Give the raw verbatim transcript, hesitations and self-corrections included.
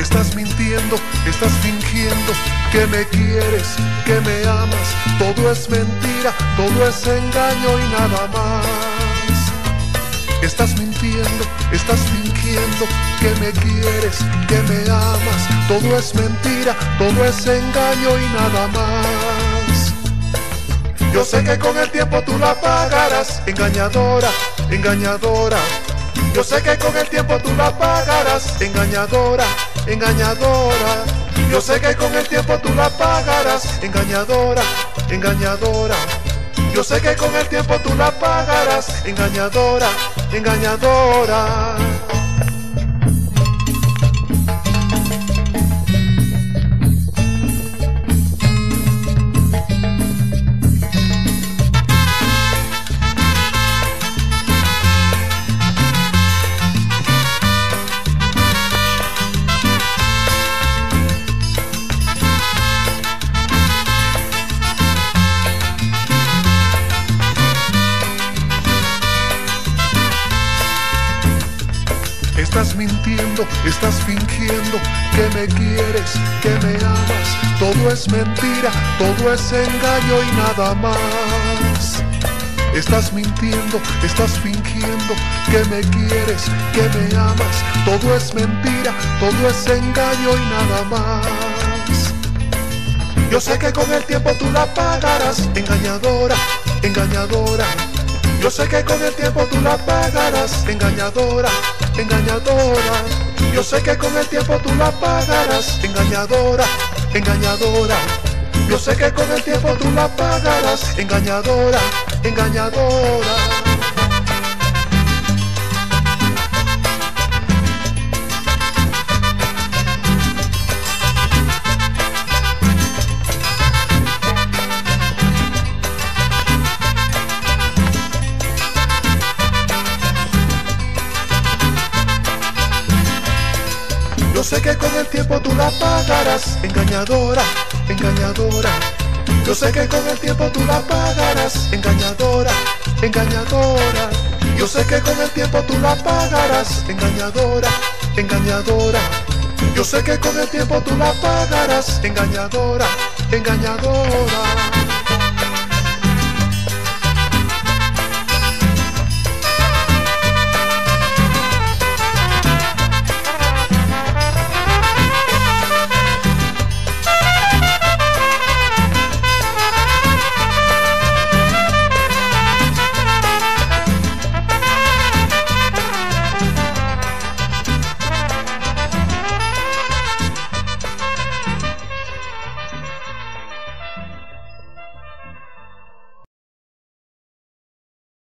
Estás mintiendo, estás fingiendo que me quieres, que me amas. Todo es mentira, todo es engaño y nada más. Estás mintiendo, estás fingiendo que me quieres, que me amas. Todo es mentira, todo es engaño y nada más. Yo sé que con el tiempo tú la pagarás, engañadora, engañadora. Yo sé que con el tiempo tú la pagarás, engañadora, engañadora. Yo sé que con el tiempo tú la pagarás, engañadora, engañadora. Yo sé que con el tiempo tú la pagarás, engañadora, engañadora. Estás mintiendo, estás fingiendo que me quieres, que me amas. Todo es mentira, todo es engaño y nada más. Estás mintiendo, estás fingiendo que me quieres, que me amas. Todo es mentira, todo es engaño y nada más. Yo sé que con el tiempo tú la pagarás, engañadora, engañadora. Yo sé que con el tiempo tú la pagarás, engañadora, engañadora. Yo sé que con el tiempo tú la pagarás, engañadora, engañadora. Yo sé que con el tiempo tú la pagarás, engañadora, engañadora. Yo sé que con el tiempo tú la pagarás, engañadora, engañadora. Yo sé que con el tiempo tú la pagarás, engañadora, engañadora. Yo sé que con el tiempo tú la pagarás, engañadora, engañadora. Yo sé que con el tiempo tú la pagarás, engañadora, engañadora.